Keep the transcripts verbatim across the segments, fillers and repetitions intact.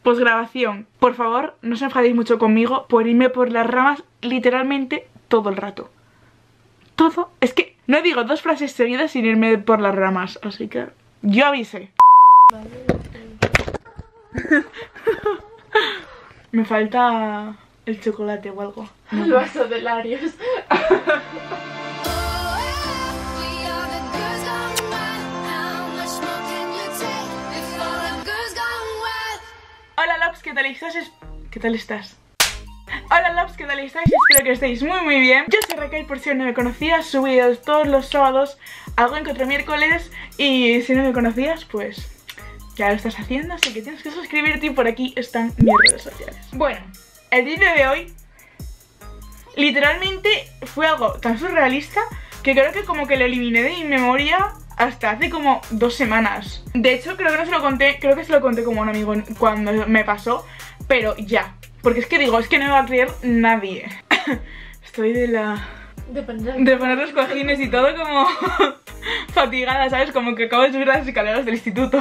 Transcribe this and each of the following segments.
Posgrabación, por favor, no os enfadéis mucho conmigo por irme por las ramas literalmente todo el rato. Todo, es que no digo dos frases seguidas sin irme por las ramas, así que yo avisé. Me falta el chocolate o algo. El vaso de Larios. Hola Lops, ¿qué tal estás? ¿Qué tal estás? Hola Lops, ¿qué tal estáis? Espero que estéis muy muy bien. Yo soy Raquel, por si no me conocías, subo vídeos todos los sábados, algo en otro miércoles. Y si no me conocías, pues ya lo estás haciendo, así que tienes que suscribirte y por aquí están mis redes sociales. Bueno, el vídeo de hoy literalmente fue algo tan surrealista que creo que como que lo eliminé de mi memoria hasta hace como dos semanas. De hecho, creo que no se lo conté, creo que se lo conté como a un amigo cuando me pasó, pero ya. Porque es que digo, es que no me va a creer nadie. Estoy de la... De poner, de poner los cojines y todo como fatigada, ¿sabes? Como que acabo de subir las escaleras del instituto.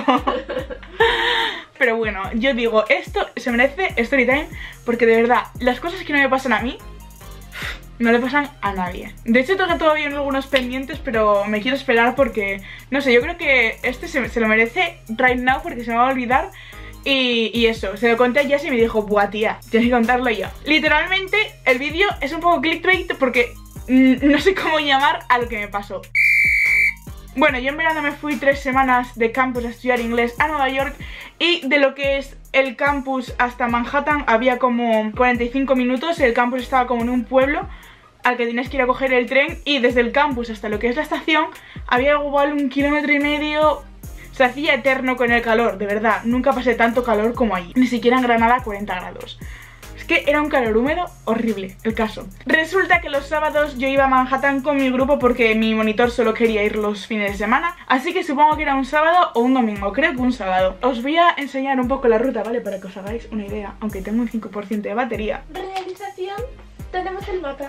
Pero bueno, yo digo, esto se merece story time porque de verdad, las cosas que no me pasan a mí no le pasan a nadie. De hecho tengo todavía algunos pendientes, pero me quiero esperar porque, no sé, yo creo que este se, se lo merece right now porque se me va a olvidar. Y, y eso, se lo conté a Jess y me dijo, buah tía, tienes que contarlo yo. Literalmente el vídeo es un poco clickbait porque no sé cómo llamar a lo que me pasó. Bueno, yo en verano me fui tres semanas de campus a estudiar inglés a Nueva York. Y de lo que es el campus hasta Manhattan había como cuarenta y cinco minutos. El campus estaba como en un pueblo al que tienes que ir a coger el tren. Y desde el campus hasta lo que es la estación había igual un kilómetro y medio. Se hacía eterno con el calor, de verdad. Nunca pasé tanto calor como allí. Ni siquiera en Granada cuarenta grados. Es que era un calor húmedo horrible, el caso. Resulta que los sábados yo iba a Manhattan con mi grupo porque mi monitor solo quería ir los fines de semana. Así que supongo que era un sábado o un domingo, creo que un sábado. Os voy a enseñar un poco la ruta, ¿vale? Para que os hagáis una idea, aunque tengo un cinco por ciento de batería. Realización, tenemos el mapa.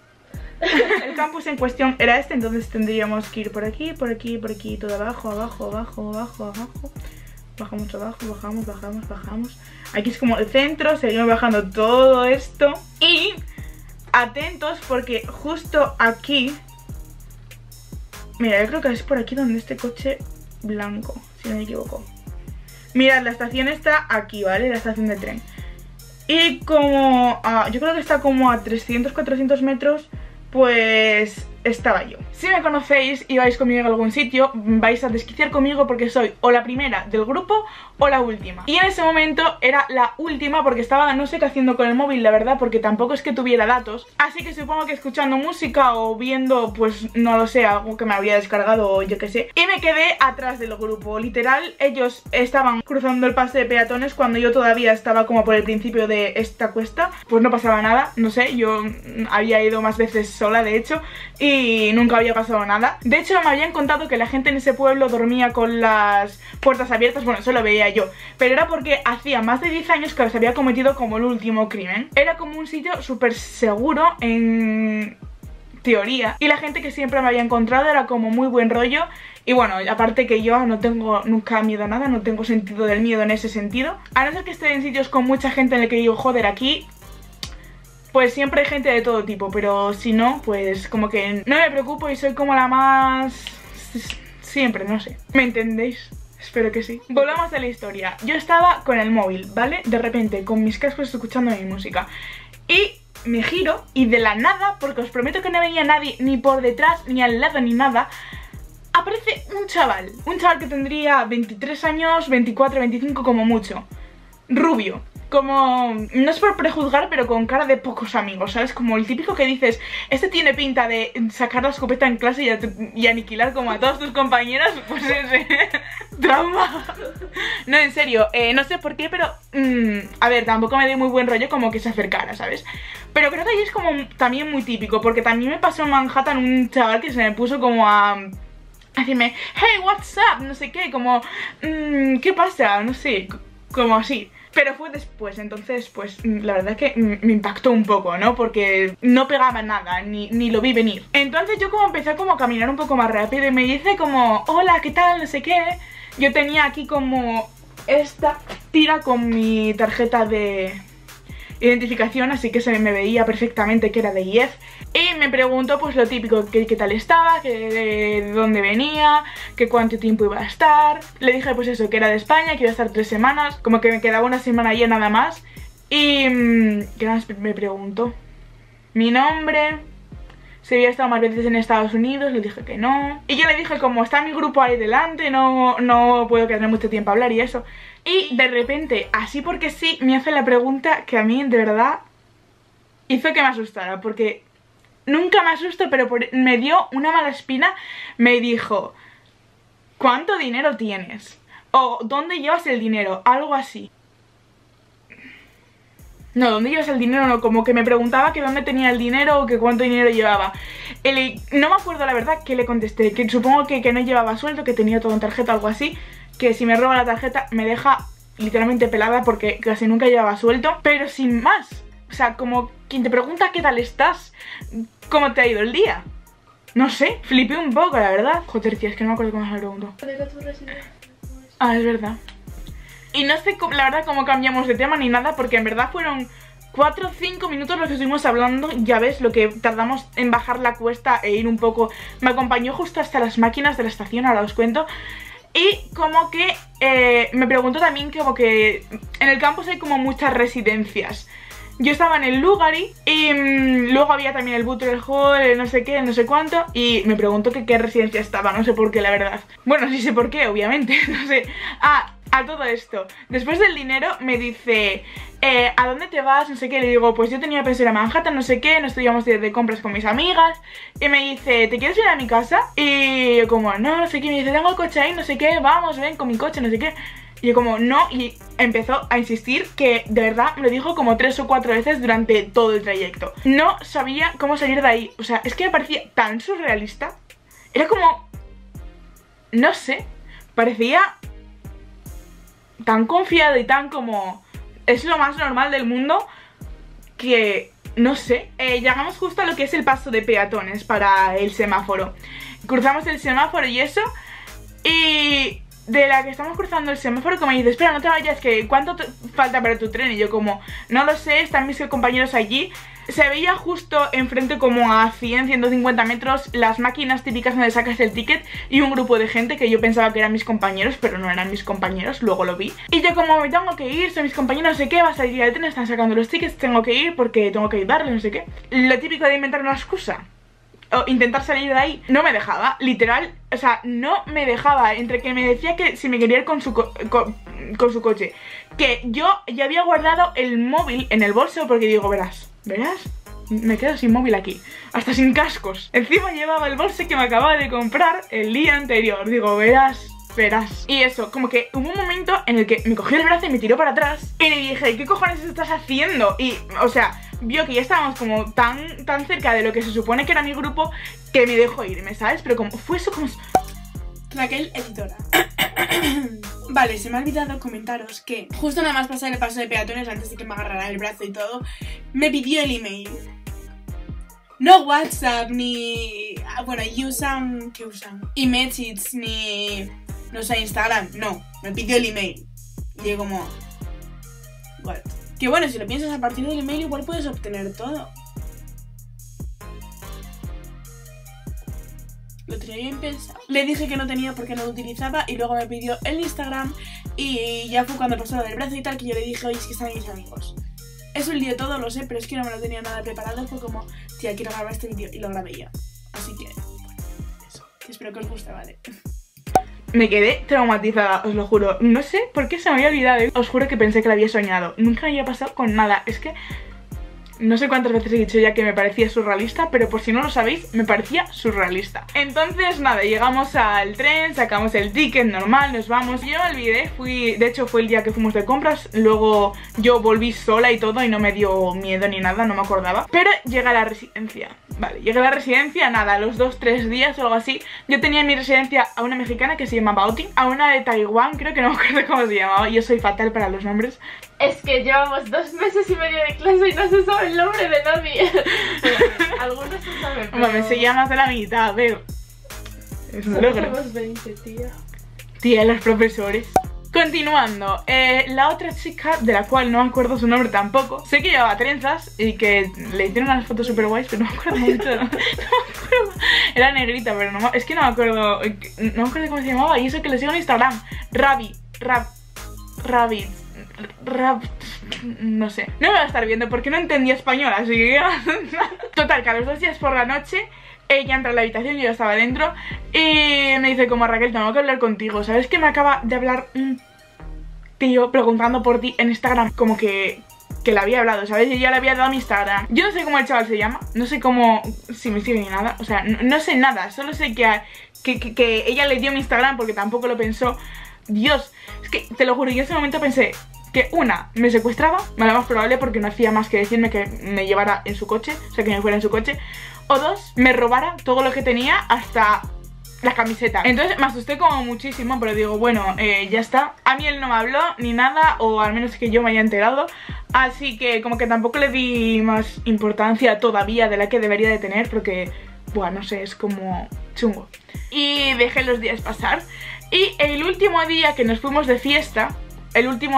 El campus en cuestión era este, entonces tendríamos que ir por aquí, por aquí, por aquí, todo abajo, abajo, abajo, abajo, abajo. Bajamos abajo, bajamos, bajamos, bajamos. Aquí es como el centro, seguimos bajando todo esto. Y atentos porque justo aquí, mira, yo creo que es por aquí donde este coche blanco, si no me equivoco. Mirad, la estación está aquí, ¿vale? La estación de tren. Y como, a, yo creo que está como a trescientos, cuatrocientos metros, pues estaba yo. Si me conocéis y vais conmigo a algún sitio, vais a desquiciar conmigo porque soy o la primera del grupo o la última. Y en ese momento era la última porque estaba no sé qué haciendo con el móvil, la verdad, porque tampoco es que tuviera datos. Así que supongo que escuchando música o viendo, pues no lo sé, algo que me había descargado o yo qué sé. Y me quedé atrás del grupo, literal, ellos estaban cruzando el paso de peatones cuando yo todavía estaba como por el principio de esta cuesta. Pues no pasaba nada, no sé, yo había ido más veces sola de hecho y nunca había pasado nada. De hecho me habían contado que la gente en ese pueblo dormía con las puertas abiertas. Bueno, eso lo veía yo, pero era porque hacía más de diez años que se había cometido como el último crimen. Era como un sitio súper seguro en teoría y la gente que siempre me había encontrado era como muy buen rollo. Y bueno, aparte que yo no tengo nunca miedo a nada, no tengo sentido del miedo en ese sentido. A no ser que esté en sitios con mucha gente en el que digo, joder, aquí pues siempre hay gente de todo tipo, pero si no, pues como que no me preocupo y soy como la más... siempre, no sé. ¿Me entendéis? Espero que sí. Volvamos a la historia. Yo estaba con el móvil, ¿vale? De repente, con mis cascos escuchando mi música. Y me giro y de la nada, porque os prometo que no venía nadie ni por detrás, ni al lado, ni nada, aparece un chaval. Un chaval que tendría veintitrés años, veinticuatro, veinticinco como mucho. Rubio. Como, no es por prejuzgar, pero con cara de pocos amigos, ¿sabes? Como el típico que dices, este tiene pinta de sacar la escopeta en clase y, y aniquilar como a todos tus compañeros, pues ese trauma. No, en serio, eh, no sé por qué, pero mmm, a ver, tampoco me dio muy buen rollo como que se acercara, ¿sabes? Pero creo que ahí es como también muy típico, porque también me pasó en Manhattan un chaval que se me puso como a... a decirme, hey, what's up, no sé qué, como, mmm, ¿qué pasa? No sé, como así. Pero fue después, entonces pues la verdad es que me impactó un poco, ¿no? Porque no pegaba nada, ni, ni lo vi venir. Entonces yo como empecé como a caminar un poco más rápido y me dice como, hola, ¿qué tal? No sé qué. Yo tenía aquí como esta tira con mi tarjeta de identificación, así que se me veía perfectamente que era de I E F. Y me preguntó pues lo típico, que qué tal estaba, que de dónde venía, que cuánto tiempo iba a estar. Le dije pues eso, que era de España, que iba a estar tres semanas, como que me quedaba una semana allí nada más. Y ¿qué más me preguntó? Mi nombre, si había estado más veces en Estados Unidos, le dije que no. Y yo le dije como está mi grupo ahí delante, no, no puedo quedarme mucho tiempo a hablar y eso. Y de repente, así porque sí, me hace la pregunta que a mí de verdad hizo que me asustara. Porque nunca me asusto, pero por, me dio una mala espina. Me dijo, ¿cuánto dinero tienes? O ¿dónde llevas el dinero? Algo así. No, ¿dónde llevas el dinero? No, como que me preguntaba que dónde tenía el dinero o que cuánto dinero llevaba. El, no me acuerdo la verdad que le contesté, que supongo que, que no llevaba sueldo, que tenía todo en tarjeta o algo así. Que si me roba la tarjeta me deja literalmente pelada porque casi nunca llevaba sueldo. Pero sin más, o sea, como quien te pregunta qué tal estás, cómo te ha ido el día. No sé, flipé un poco la verdad. Joder, tía, es que no me acuerdo cómo se me preguntó. Ah, es verdad. Y no sé, la verdad, cómo cambiamos de tema ni nada, porque en verdad fueron cuatro o cinco minutos los que estuvimos hablando. Ya ves, lo que tardamos en bajar la cuesta e ir un poco. Me acompañó justo hasta las máquinas de la estación, ahora os cuento. Y como que eh, me preguntó también que como que en el campus hay como muchas residencias. Yo estaba en el Lugari y mmm, luego había también el Butler Hall, el no sé qué, no sé cuánto. Y me preguntó que qué residencia estaba, no sé por qué la verdad. Bueno, sí sé por qué, obviamente, no sé. Ah, a todo esto, después del dinero me dice eh, ¿a dónde te vas? No sé qué, le digo, pues yo tenía pensado ir a Manhattan, no sé qué, nos íbamos de, de compras con mis amigas. Y me dice, ¿te quieres ir a mi casa? Y yo como, no, no sé qué, me dice, tengo el coche ahí, no sé qué, vamos, ven con mi coche, no sé qué. Y yo como, no, y empezó a insistir que de verdad me lo dijo como tres o cuatro veces durante todo el trayecto. No sabía cómo salir de ahí, o sea, es que me parecía tan surrealista. Era como, no sé, parecía tan confiado y tan como es lo más normal del mundo que no sé. Eh, llegamos justo a lo que es el paso de peatones para el semáforo. Cruzamos el semáforo y eso. Y de la que estamos cruzando el semáforo, como me dice, espera, no te vayas, que ¿cuánto te falta para tu tren? Y yo como, no lo sé, están mis compañeros allí. Se veía justo enfrente como a cien, ciento cincuenta metros las máquinas típicas donde sacas el ticket y un grupo de gente que yo pensaba que eran mis compañeros, pero no eran mis compañeros, luego lo vi. Y yo como me tengo que ir, son mis compañeros, no sé qué, va a salir al tren, están sacando los tickets, tengo que ir porque tengo que ayudarles, no sé qué. Lo típico de inventar una excusa o intentar salir de ahí, no me dejaba, literal, o sea, no me dejaba. Entre que me decía que si me quería ir con su, co con, con su coche, que yo ya había guardado el móvil en el bolso porque digo, verás, verás, me quedo sin móvil aquí, hasta sin cascos. Encima llevaba el bolso que me acababa de comprar el día anterior, digo, verás, verás. Y eso, como que hubo un momento en el que me cogió el brazo y me tiró para atrás y le dije, ¿qué cojones estás haciendo? Y, o sea, vio que ya estábamos como tan, tan cerca de lo que se supone que era mi grupo que me dejó irme, ¿sabes? Pero como fue eso como... Raquel, editora. Vale, se me ha olvidado comentaros que justo nada más pasar el paso de peatones antes de que me agarrara el brazo y todo, me pidió el email. No WhatsApp, ni... bueno, usan... ¿qué usan? iMessage, ni... no sé, Instagram, no. Me pidió el email. Y yo como... what? Que bueno, si lo piensas, a partir del email igual puedes obtener todo. Lo tenía bien pensado. Le dije que no tenía porque no lo utilizaba y luego me pidió el Instagram y ya fue cuando pasó lo del brazo y tal que yo le dije, oye, es que están mis amigos. Es un lío todo, lo sé, pero es que no me lo tenía nada preparado. Fue como, tía, quiero grabar este vídeo y lo grabé ya. Así que, bueno, eso. Espero que os guste, ¿vale? Me quedé traumatizada, os lo juro. No sé por qué se me había olvidado. Os juro que pensé que lo había soñado. Nunca me había pasado con nada. Es que... no sé cuántas veces he dicho ya que me parecía surrealista, pero por si no lo sabéis, me parecía surrealista. Entonces, nada, llegamos al tren, sacamos el ticket normal, nos vamos. Yo me olvidé, fui, de hecho fue el día que fuimos de compras, luego yo volví sola y todo y no me dio miedo ni nada, no me acordaba. Pero llegué a la residencia, vale, llegué a la residencia, nada, los dos, tres días o algo así. Yo tenía en mi residencia a una mexicana que se llama Bauti, a una de Taiwán, creo que no me acuerdo cómo se llamaba, yo soy fatal para los nombres. Es que llevamos dos meses y medio de clase y no se sabe el nombre de nadie. Algunos se saben, pero... me se llama de la mitad, a ver. Es un logro. Somos veinte, tía. Tía, los profesores. Continuando, eh, la otra chica, de la cual no me acuerdo su nombre tampoco, sé que llevaba trenzas y que le hicieron unas fotos super guays, pero no me acuerdo mucho. No, no me acuerdo. Era negrita, pero no, es que no me acuerdo. No me acuerdo cómo se llamaba. Y eso que le sigo en Instagram. Rabi, Rab, Rabbit, Rab, no sé. No me va a estar viendo porque no entendía español, así que. Total, que a los dos días por la noche ella entra a la habitación, yo ya estaba dentro y me dice como, Raquel, tengo que hablar contigo. ¿Sabes que me acaba de hablar un tío preguntando por ti en Instagram? Como que, que le había hablado, ¿sabes? Y ya le había dado mi Instagram. Yo no sé cómo el chaval se llama, no sé cómo, si me sigue ni nada. O sea, no, no sé nada, solo sé que, que, que, que ella le dio mi Instagram porque tampoco lo pensó. Dios, es que te lo juro, yo en ese momento pensé que una, me secuestraba, lo más probable porque no hacía más que decirme que me llevara en su coche, o sea, que me fuera en su coche. O dos, me robara todo lo que tenía hasta la camiseta. Entonces me asusté como muchísimo, pero digo, bueno, eh, ya está. A mí él no me habló ni nada, o al menos que yo me haya enterado. Así que como que tampoco le di más importancia todavía de la que debería de tener, porque, bueno, no sé, es como chungo. Y dejé los días pasar. Y el último día que nos fuimos de fiesta, el último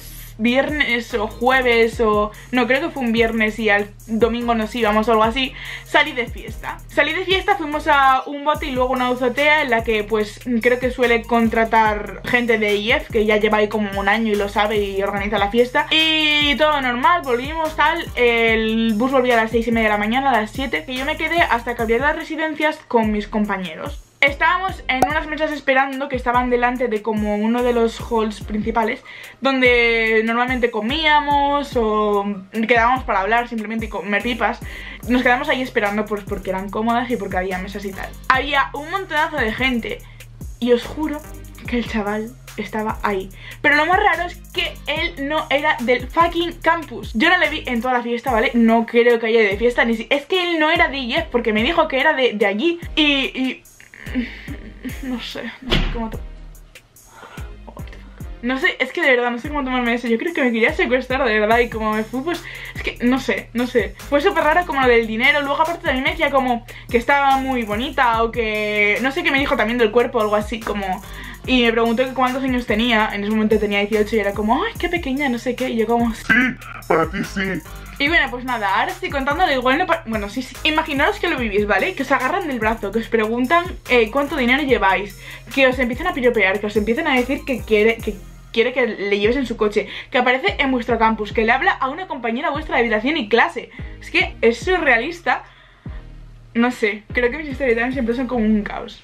viernes o jueves o... no, creo que fue un viernes y al domingo nos íbamos o algo así, salí de fiesta. Salí de fiesta, fuimos a un bote y luego una azotea en la que pues creo que suele contratar gente de I E F, que ya lleva ahí como un año y lo sabe y organiza la fiesta. Y todo normal, volvimos tal, el bus volvía a las seis y media de la mañana, a las siete, y yo me quedé hasta que abrieron las residencias con mis compañeros. Estábamos en unas mesas esperando que estaban delante de como uno de los halls principales, donde normalmente comíamos o quedábamos para hablar simplemente y comer pipas. Nos quedamos ahí esperando pues porque eran cómodas y porque había mesas y tal. Había un montonazo de gente y os juro que el chaval estaba ahí. Pero lo más raro es que él no era del fucking campus. Yo no le vi en toda la fiesta, ¿vale? No creo que haya ido de fiesta, ni si... es que él no era de I E F porque me dijo que era de, de allí. Y... y... no sé, no sé cómo to... no sé, es que de verdad no sé cómo tomarme eso. Yo creo que me quería secuestrar de verdad y como me fui pues... es que no sé, no sé. Fue súper raro como lo del dinero. Luego aparte también me decía como que estaba muy bonita o que... no sé qué me dijo también del cuerpo o algo así como... y me preguntó que cuántos años tenía. En ese momento tenía dieciocho y era como, ay, qué pequeña, no sé qué. Y yo como, sí, para ti sí. Y bueno, pues nada, ahora estoy contándolo igual no... bueno, sí, sí, imaginaos que lo vivís, ¿vale? Que os agarran del brazo, que os preguntan eh, cuánto dinero lleváis, que os empiezan a piropear, que os empiezan a decir que quiere que, quiere que le lleves en su coche, que aparece en vuestro campus, que le habla a una compañera vuestra de habitación y clase. Es que es surrealista. No sé, creo que mis storytimes siempre son como un caos.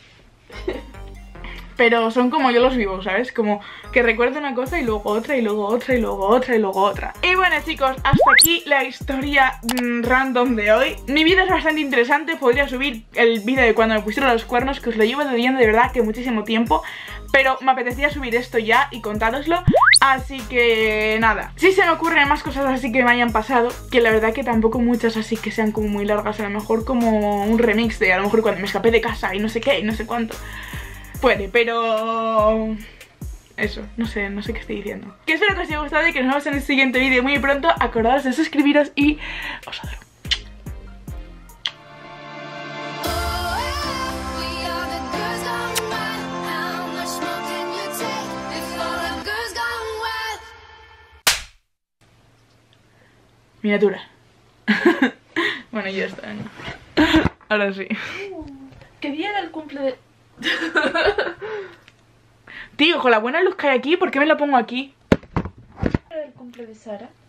Pero son como yo los vivo, ¿sabes? Como que recuerdo una cosa y luego otra y luego otra y luego otra y luego otra. Y bueno chicos, hasta aquí la historia mmm, random de hoy. Mi vida es bastante interesante, podría subir el vídeo de cuando me pusieron los cuernos, que os lo llevo viendo de verdad que muchísimo tiempo, pero me apetecía subir esto ya y contároslo. Así que nada, si se me ocurren más cosas así que me hayan pasado, que la verdad que tampoco muchas así que sean como muy largas, a lo mejor como un remix de a lo mejor cuando me escapé de casa y no sé qué y no sé cuánto. Puede, pero... eso, no sé, no sé qué estoy diciendo. Que espero que os haya gustado y que nos vemos en el siguiente vídeo muy pronto. Acordaos de suscribiros y os adoro. Miniatura. Bueno, ya está, ¿no? Ahora sí. ¿Qué día era el cumple de...? Tío, con la buena luz que hay aquí, ¿por qué me la pongo aquí? ¿Era el cumple de Sara?